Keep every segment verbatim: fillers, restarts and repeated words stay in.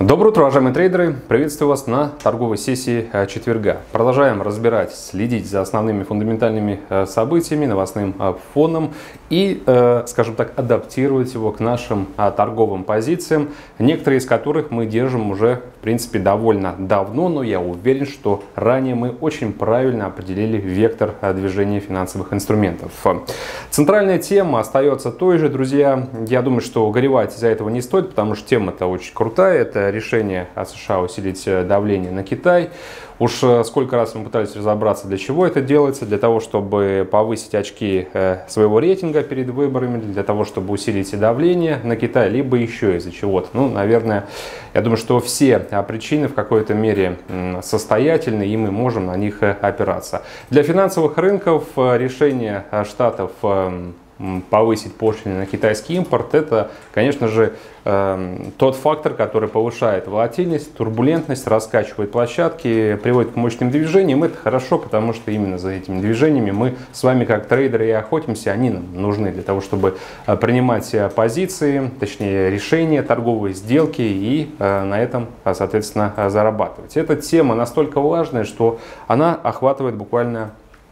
Доброе утро, уважаемые трейдеры! Приветствую вас на торговой сессии четверга. Продолжаем разбирать, следить за основными фундаментальными событиями, новостным фоном и, скажем так, адаптировать его к нашим торговым позициям, некоторые из которых мы держим уже, в принципе, довольно давно, но я уверен, что ранее мы очень правильно определили вектор движения финансовых инструментов. Центральная тема остается той же, друзья. Я думаю, что горевать из-за этого не стоит, потому что тема-то очень крутая. Это решение США усилить давление на Китай. Уж сколько раз мы пытались разобраться, для чего это делается. Для того, чтобы повысить очки своего рейтинга перед выборами, для того, чтобы усилить давление на Китай, либо еще из-за чего-то. Ну, наверное, я думаю, что все причины в какой-то мере состоятельны, и мы можем на них опираться. Для финансовых рынков решение Штатов повысить пошлины на китайский импорт, это, конечно же, э, тот фактор, который повышает волатильность, турбулентность, раскачивает площадки, приводит к мощным движениям. Это хорошо, потому что именно за этими движениями мы с вами, как трейдеры, и охотимся. Они нам нужны для того, чтобы принимать позиции, точнее решения, торговые сделки и э, на этом, соответственно, зарабатывать. Эта тема настолько важная, что она охватывает буквально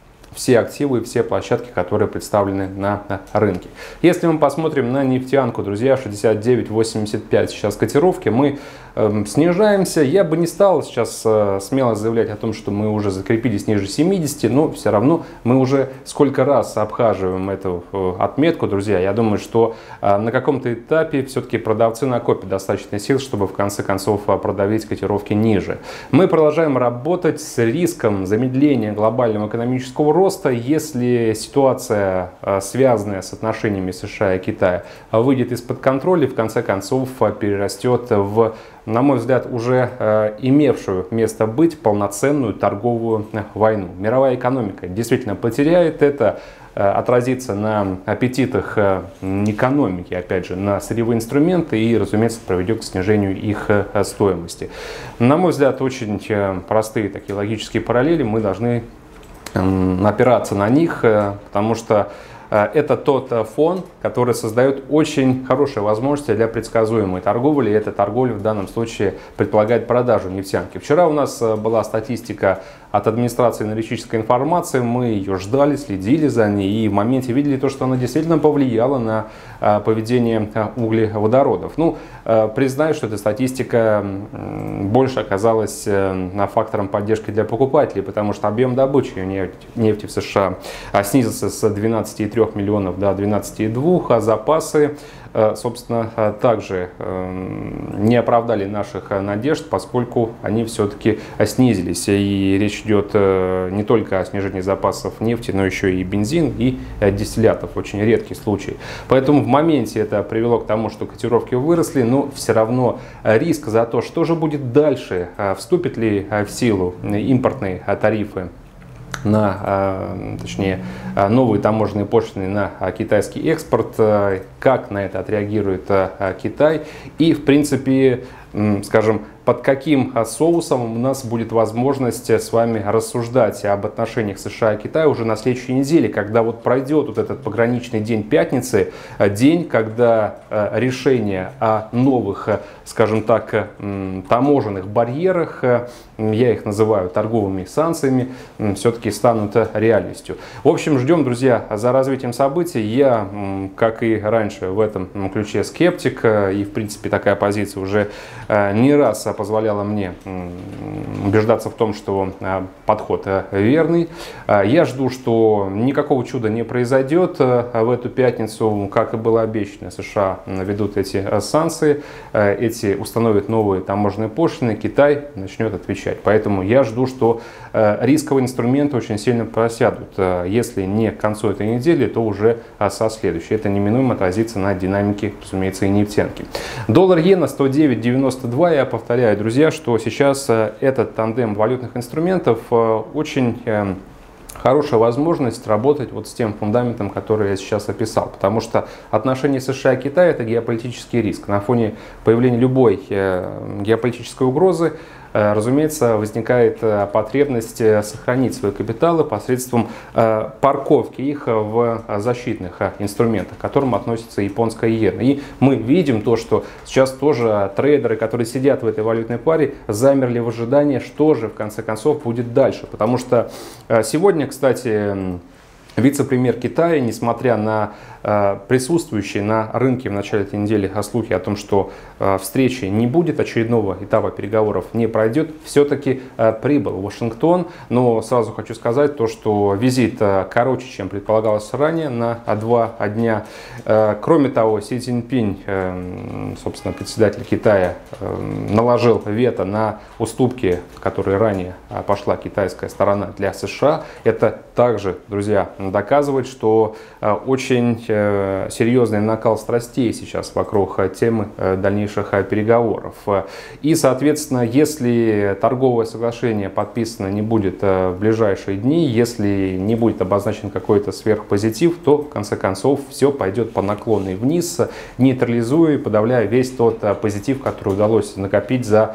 все активы и все площадки, которые представлены на рынке. Если мы посмотрим на нефтянку, друзья, шестьдесят девять восемьдесят пять сейчас котировки, мы э, снижаемся. Я бы не стал сейчас э, смело заявлять о том, что мы уже закрепились ниже семидесяти, но все равно мы уже сколько раз обхаживаем эту э, отметку, друзья. Я думаю, что э, на каком-то этапе все-таки продавцы накопят достаточно сил, чтобы в конце концов продавить котировки ниже. Мы продолжаем работать с риском замедления глобального экономического роста. Роста, если ситуация, связанная с отношениями США и Китая, выйдет из-под контроля и в конце концов перерастет в, на мой взгляд, уже имевшую место быть полноценную торговую войну. Мировая экономика действительно потеряет это. Отразится на аппетитах экономики, опять же, на сырьевые инструменты и, разумеется, приведет к снижению их стоимости. На мой взгляд, очень простые такие логические параллели, мы должны опираться на них, потому что это тот фон, который создает очень хорошие возможности для предсказуемой торговли. И эта торговля в данном случае предполагает продажу нефтянки. Вчера у нас была статистика от администрации аналитической информации. Мы ее ждали, следили за ней и в моменте видели то, что она действительно повлияла на поведение углеводородов. Ну, признаю, что эта статистика больше оказалась фактором поддержки для покупателей, потому что объем добычи нефти в США снизился с двенадцати целых трёх миллионов до двенадцати целых двух, а запасы, собственно, также не оправдали наших надежд, поскольку они все-таки снизились. И речь идет не только о снижении запасов нефти, но еще и бензин, и дистиллятов. Очень редкий случай. Поэтому в моменте это привело к тому, что котировки выросли, но все равно риск за то, что же будет дальше, вступят ли в силу импортные тарифы на, точнее, новые таможенные пошлины на китайский экспорт, как на это отреагирует Китай и, в принципе, скажем, под каким соусом у нас будет возможность с вами рассуждать об отношениях США и Китая уже на следующей неделе, когда вот пройдет вот этот пограничный день пятницы, день, когда решения о новых, скажем так, таможенных барьерах, я их называю торговыми санкциями, все-таки станут реальностью. В общем, ждем, друзья, за развитием событий. Я, как и раньше, в этом ключе скептик, и, в принципе, такая позиция уже не раз позволяла мне убеждаться в том, что подход верный. Я жду, что никакого чуда не произойдет в эту пятницу, как и было обещано. США ведут эти санкции, эти установят новые таможенные пошлины, Китай начнет отвечать. Поэтому я жду, что рисковые инструменты очень сильно просядут. Если не к концу этой недели, то уже со следующей. Это неминуемо отразится на динамике, разумеется, и нефтянки. Доллар-иена сто девять девяносто два. Я повторяю, друзья, что сейчас этот тандем валютных инструментов очень хорошая возможность работать вот с тем фундаментом, который я сейчас описал. Потому что отношения США и Китая — это геополитический риск. На фоне появления любой геополитической угрозы разумеется, возникает потребность сохранить свои капиталы посредством парковки их в защитных инструментах, к которым относится японская иена. И мы видим то, что сейчас тоже трейдеры, которые сидят в этой валютной паре, замерли в ожидании, что же в конце концов будет дальше. Потому что сегодня, кстати, вице-премьер Китая, несмотря на э, присутствующие на рынке в начале этой недели слухи о том, что э, встречи не будет, очередного этапа переговоров не пройдет, все-таки э, прибыл в Вашингтон. Но сразу хочу сказать то, что визит э, короче, чем предполагалось ранее, на два дня. Э, кроме того, Си Цзиньпинь, э, собственно, председатель Китая, э, наложил вето на уступки, которые ранее э, пошла китайская сторона для США. Это также, друзья, доказывает, что э, очень э, серьезный накал страстей сейчас вокруг э, темы э, дальнейших э, переговоров. И, соответственно, если торговое соглашение подписано не будет э, в ближайшие дни, если не будет обозначен какой-то сверхпозитив, то, в конце концов, все пойдет по наклонной вниз, нейтрализуя и подавляя весь тот э, позитив, который удалось накопить за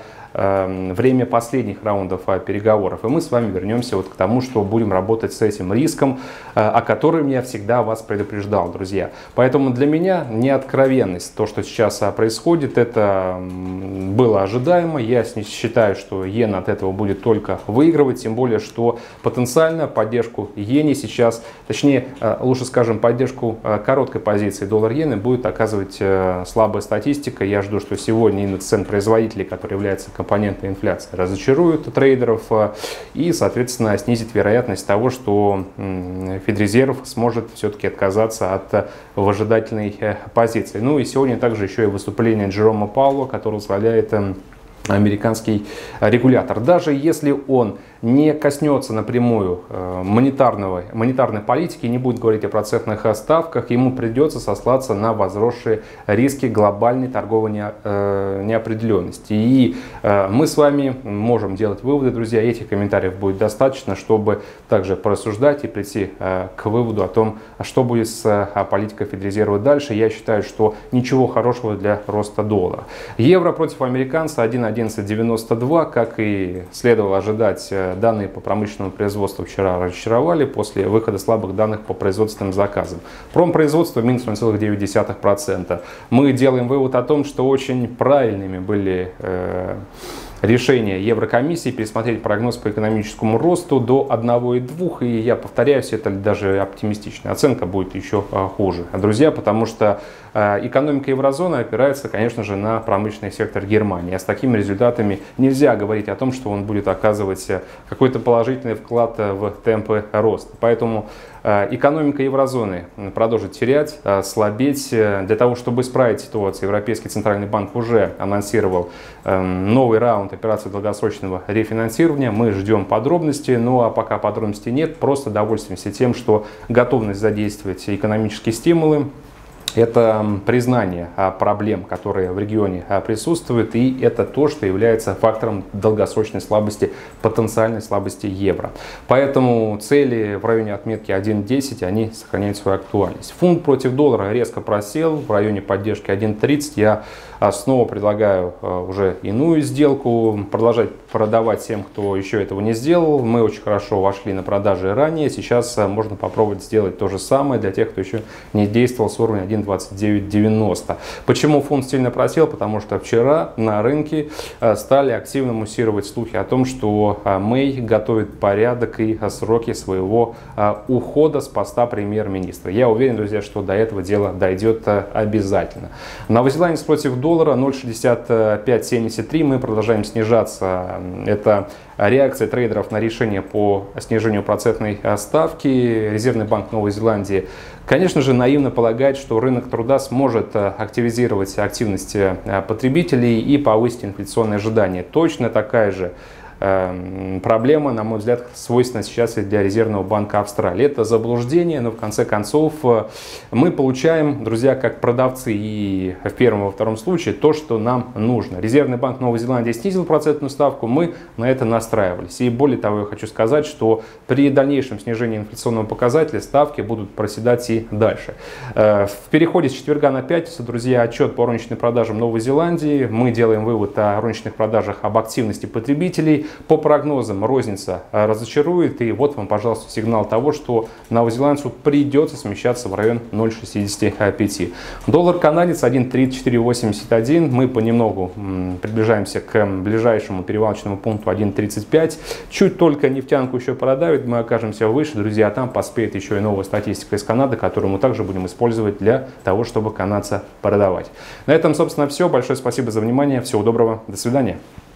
время последних раундов переговоров. И мы с вами вернемся вот к тому, что будем работать с этим риском, о котором я всегда вас предупреждал, друзья. Поэтому для меня не откровенность то, что сейчас происходит, это было ожидаемо. Я считаю, что иена от этого будет только выигрывать, тем более, что потенциально поддержку иене сейчас, точнее, лучше скажем, поддержку короткой позиции доллар-иены будет оказывать слабая статистика. Я жду, что сегодня индекс цен производителей, который является компоненты инфляции, разочаруют трейдеров и, соответственно, снизит вероятность того, что Федрезерв сможет все-таки отказаться от выжидательной позиции. Ну и сегодня также еще и выступление Джерома Пауэлла, который возглавляет американский регулятор. Даже если он не коснется напрямую монетарного, монетарной политики, не будет говорить о процентных ставках, ему придется сослаться на возросшие риски глобальной торговой неопределенности. И мы с вами можем делать выводы, друзья. Этих комментариев будет достаточно, чтобы также порассуждать и прийти к выводу о том, что будет с политикой Федрезерва дальше. Я считаю, что ничего хорошего для роста доллара. Евро против американца один одиннадцать девяносто два, как и следовало ожидать. Данные по промышленному производству вчера разочаровали после выхода слабых данных по производственным заказам. Промпроизводство минус ноль целых девять десятых процента. Мы делаем вывод о том, что очень правильными были э, решение Еврокомиссии пересмотреть прогноз по экономическому росту до одного и двух. И я повторяюсь, это даже оптимистичная оценка будет еще хуже, друзья, потому что экономика еврозоны опирается, конечно же, на промышленный сектор Германии. А с такими результатами нельзя говорить о том, что он будет оказывать какой-то положительный вклад в темпы роста. Поэтому экономика еврозоны продолжит терять, слабеть. Для того, чтобы исправить ситуацию, Европейский центральный банк уже анонсировал новый раунд операций долгосрочного рефинансирования. Мы ждем подробностей, ну а пока подробностей нет, просто довольствуемся тем, что готовность задействовать экономические стимулы — это признание проблем, которые в регионе присутствуют, и это то, что является фактором долгосрочной слабости, потенциальной слабости евро. Поэтому цели в районе отметки один десять, они сохраняют свою актуальность. Фунт против доллара резко просел в районе поддержки один тридцать. Я снова предлагаю уже иную сделку, продолжать продавать тем, кто еще этого не сделал. Мы очень хорошо вошли на продажи ранее. Сейчас можно попробовать сделать то же самое для тех, кто еще не действовал с уровня один двадцать девять девяносто. Почему фунт сильно просел? Потому что вчера на рынке стали активно муссировать слухи о том, что Мэй готовит порядок и сроки своего ухода с поста премьер-министра. Я уверен, друзья, что до этого дела дойдет обязательно. Новозеландец против доллара ноль шестьдесят пять семьдесят три. Мы продолжаем снижаться. Это реакция трейдеров на решение по снижению процентной ставки. Резервный банк Новой Зеландии, конечно же, наивно полагает, что рынок труда сможет активизировать активность потребителей и повысить инфляционные ожидания. Точно такая же э, проблема, на мой взгляд, свойственна сейчас и для Резервного банка Австралии. Это заблуждение, но в конце концов мы получаем, друзья, как продавцы и в первом и во втором случае, то, что нам нужно. Резервный банк Новой Зеландии снизил процентную ставку, мы на это настраивались. И более того, я хочу сказать, что при дальнейшем снижении инфляционного показателя ставки будут проседать и дальше. В переходе с четверга на пятницу, друзья, отчет по розничным продажам Новой Зеландии. Мы делаем вывод о розничных продажах, об активности потребителей. По прогнозам, розница разочарует. И вот вам, пожалуйста, сигнал того, что новозеландцу придется смещаться в район ноль целых шестьдесят пять. Доллар канадец один тридцать четыре восемьдесят один. Мы понемногу приближаемся к ближайшему перевалочному пункту один тридцать пять. Чуть только нефтянку еще продавит, мы окажемся выше, друзья. Там поспеет еще и новая статистика из Канады, которую мы также будем использовать для того, чтобы канадца продавать. На этом, собственно, все. Большое спасибо за внимание. Всего доброго. До свидания.